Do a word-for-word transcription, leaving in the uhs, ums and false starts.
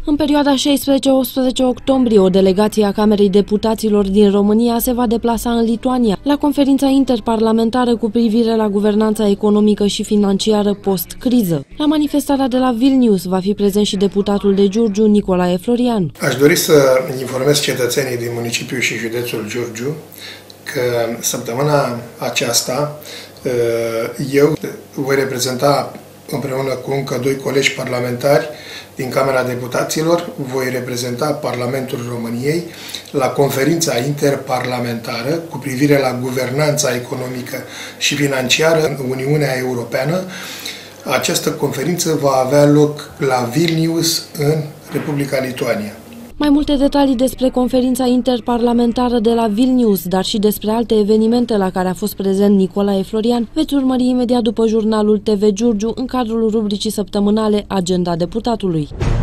În perioada șaisprezece optsprezece octombrie, o delegație a Camerei Deputaților din România se va deplasa în Lituania la conferința interparlamentară cu privire la guvernanța economică și financiară post-criză. La manifestarea de la Vilnius va fi prezent și deputatul de Giurgiu, Nicolae Florian. Aș dori să informez cetățenii din municipiul și județul Giurgiu că săptămâna aceasta eu voi reprezenta împreună cu încă doi colegi parlamentari din Camera Deputaților, voi reprezenta Parlamentul României la conferința interparlamentară cu privire la guvernanța economică și financiară în Uniunea Europeană. Această conferință va avea loc la Vilnius, în Republica Lituania. Mai multe detalii despre conferința interparlamentară de la Vilnius, dar și despre alte evenimente la care a fost prezent Nicolae Florian, veți urmări imediat după jurnalul T V Giurgiu în cadrul rubricii săptămânale Agenda Deputatului.